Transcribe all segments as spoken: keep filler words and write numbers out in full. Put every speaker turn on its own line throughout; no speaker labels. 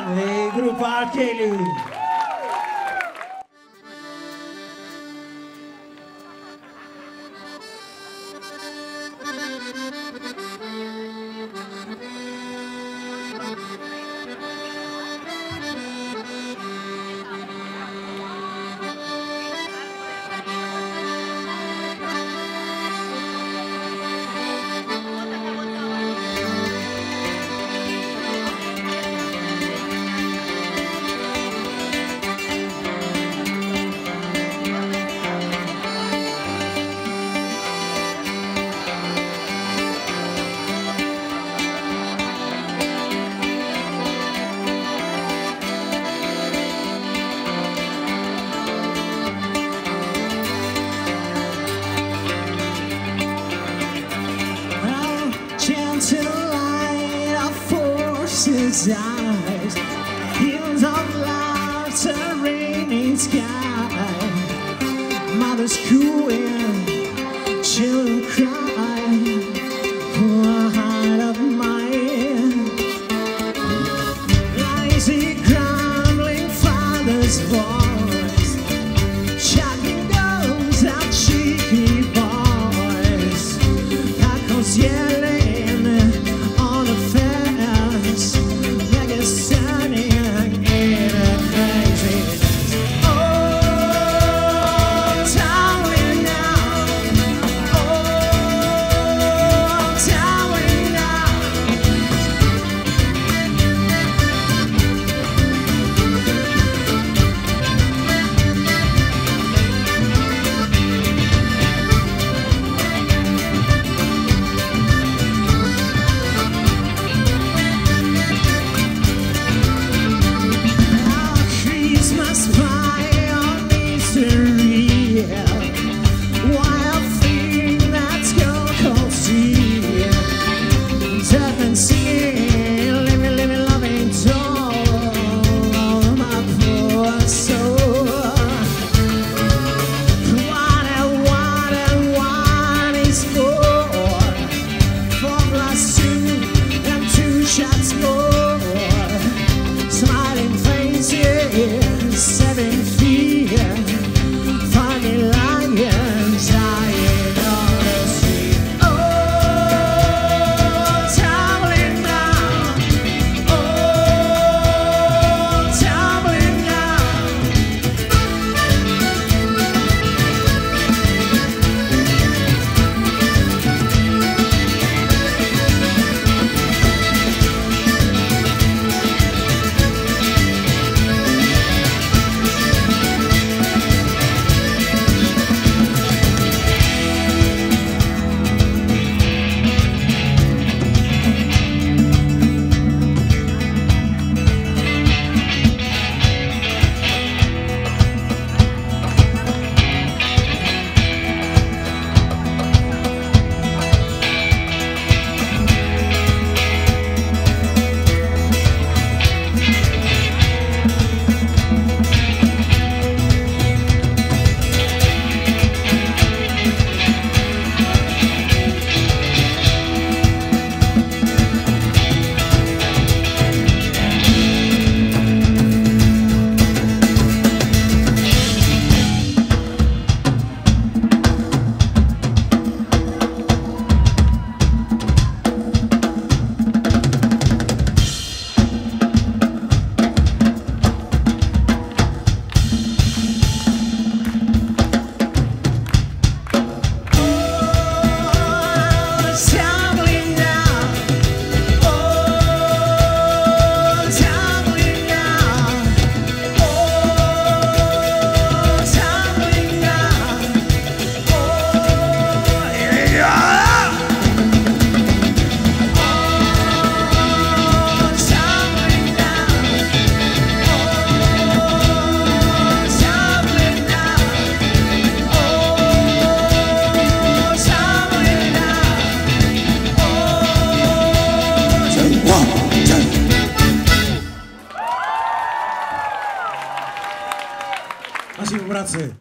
e gruppa Ceilidh. Eyes, hills of laughter, raining sky, mothers cooing, children cry for a heart of mine. Lazy grumbling father's voice, shouting goes out cheeky boys, echoes yelling on the fence. Standing in a crazy Nasi pracy.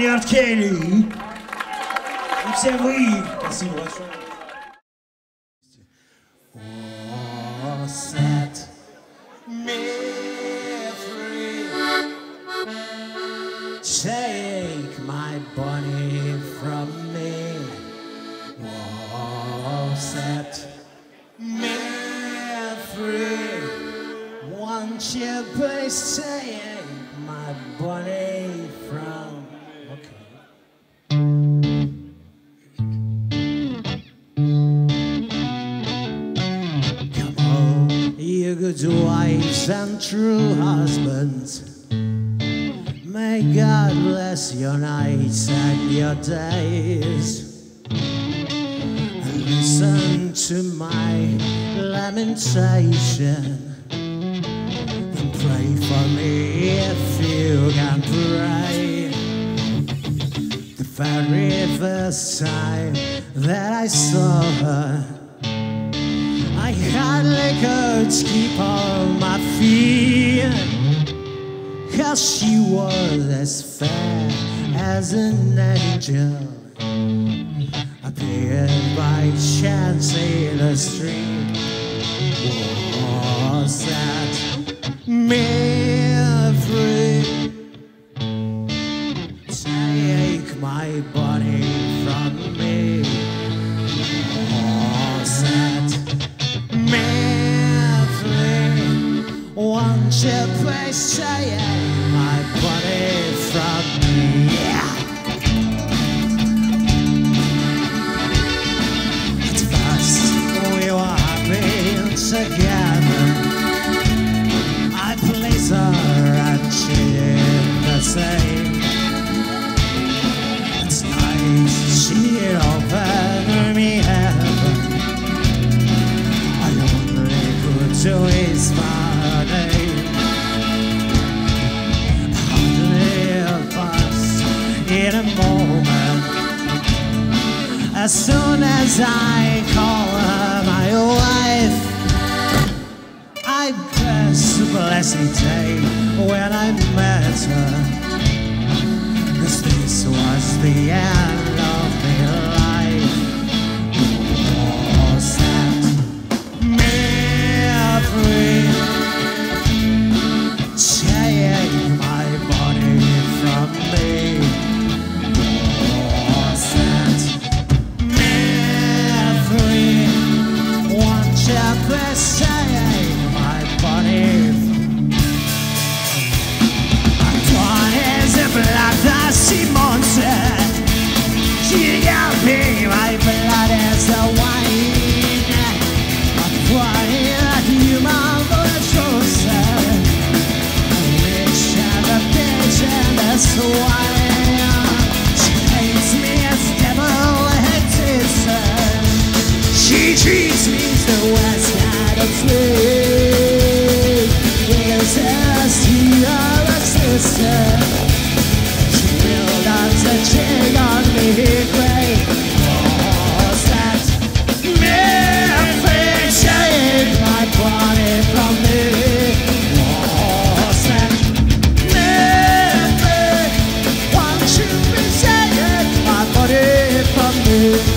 Leonid Gusev. И все вы. Спасибо большое. Oh, set me free. Take my body from me. Oh, set me free. Won't you please take my body from? Okay. Come on, you good wives and true husbands. May God bless your nights and your days. And listen to my lamentation. And pray for me if you can pray. The very first time that I saw her, I hardly could keep on my feet. Cause she was as fair as an angel, appeared by chance in the street. Was that me free? Take my body from me. Was that me free? Won't you please take my body from me? At first we were happy together. I please her and she did the same. It's nice she'd open me heaven. I only could do is my name. In a moment, as soon as I call her my wife, I press the blessed day when I met her, 'cause this was the end of my life. Was that me free? Take my body from me. Please take my body. Toi is a blood dusty monster. She got me, my blood is a wine. Toi is a human virtuosa. Rich and a bitch and a swine. She hates me as devil hates her. She treats me the west side of free. Is as he or a sister. She will not touch it on me great. Was that me free? Take my body from me. Was that me free? Won't you please take my body from me?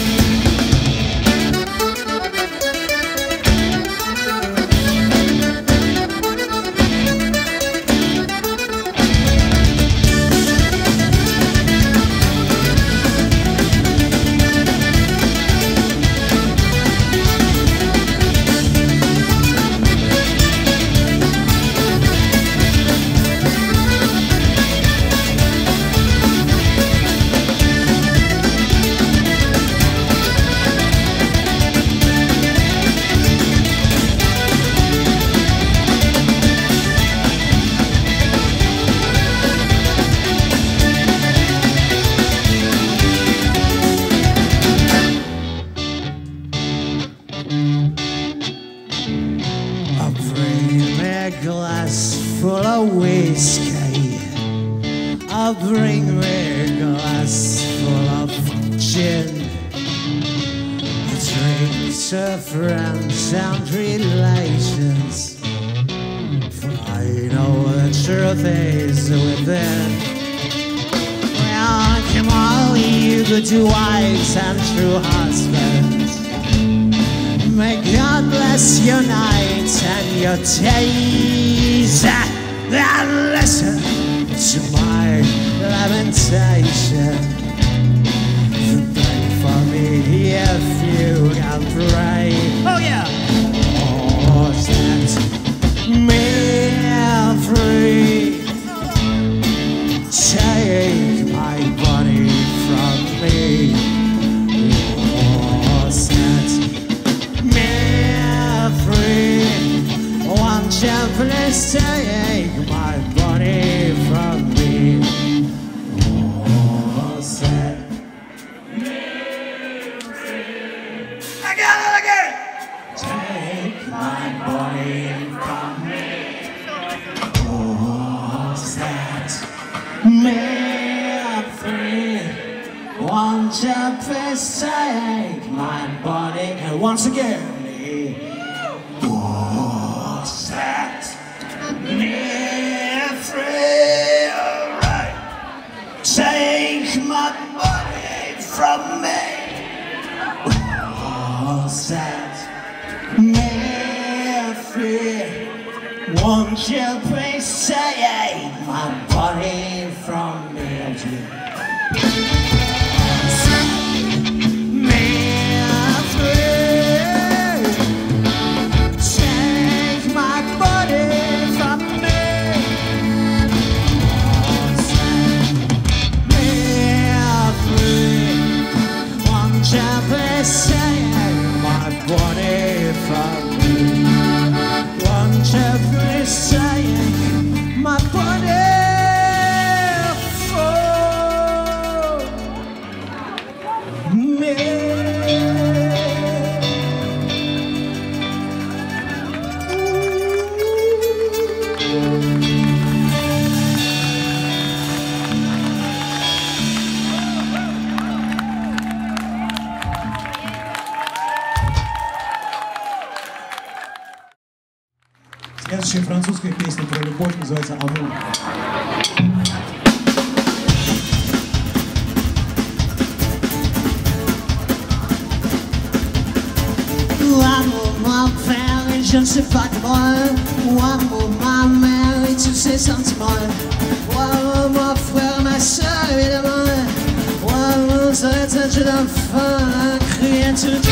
I'll bring me a glass full of gin. Drinks of friends and relations, for I know the truth is within. you good wives and true husbands. May God bless your nights and your days. And listen to my lamentation. Pray for me if you can pray. Oh yeah. Oh, set me free. Take my body from me. Oh, set me free. Won't you please take my body from me? Oh, set me free. Again and again. Take my body from me. Oh, set me free. Won't you please take my body? And once again. Oh, set me free. All right. Take my body from me. Oh, set me free. Won't you please take my body from me?
Следующая французская песня про любовь называется «Амур».
L'amour m'a fait, je ne sais pas comment. L'amour m'a mère et tous ses sentiments. L'amour mon frère, ma soeur, évidemment. L'amour serait un jeu d'enfant, crier tout le temps.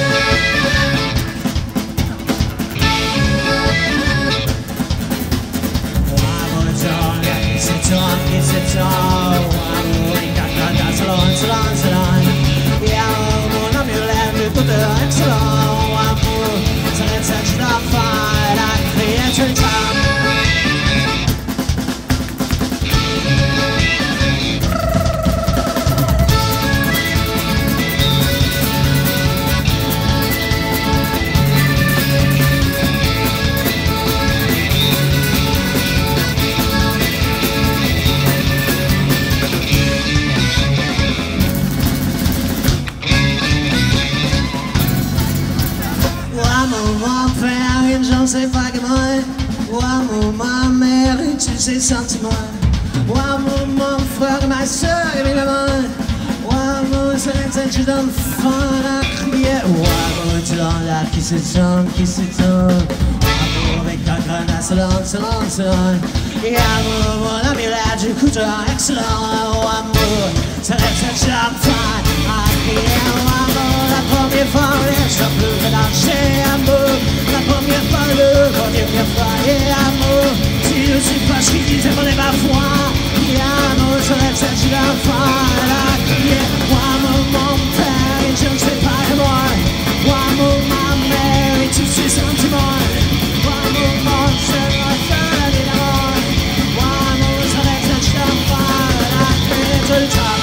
It's on, it's it's on. We got got got salon, salon, salon. Yeah, mon ami lève tout de excellent. Amour, ça ne s'agit pas de la créature. Je ne sais pas comment. L'amour ma mère et tous ses sentiments. L'amour mon frère et ma soeur évidemment. L'amour c'est un jeu d'enfant à crier. L'amour tu l'en là qui s'étonne, qui s'étonne. L'amour avec ta grenade salon, salon, salon. Et amour mon ami là du couteau excellent. L'amour c'est un jeu d'enfant à crier. L'amour la première fois je ne peux que lâcher amour. La première fois, le première fois, et amour. Si je suis pas ce qui disait, prenez ma foi. Et amour, je rêve cette je la fin. La criée, moi, mon père, et je ne sais pas de moi. Moi, ma mère, et tous ses sentiments. Moi, mon c'est la fin de l'amour. Moi, je rêve cette je la fin. La criée, tout le temps.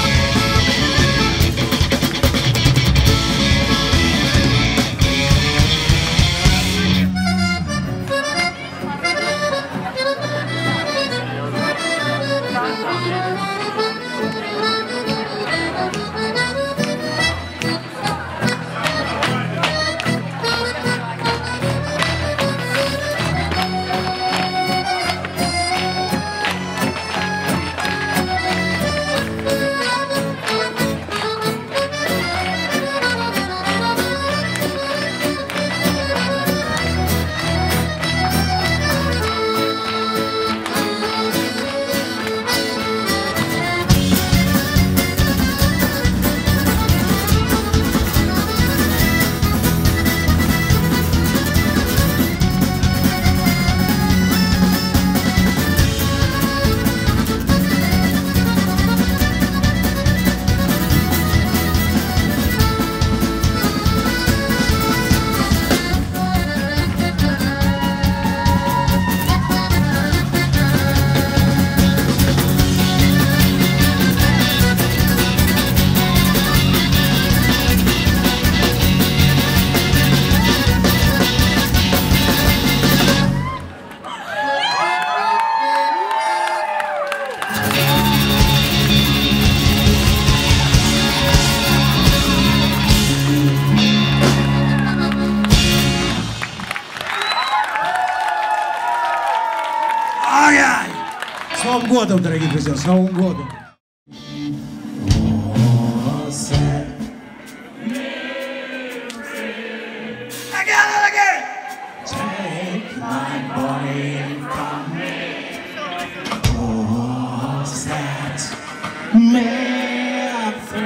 годом, дорогие друзья, с Новым годом!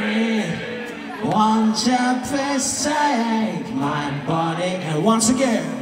Won't you please take my body? And once again.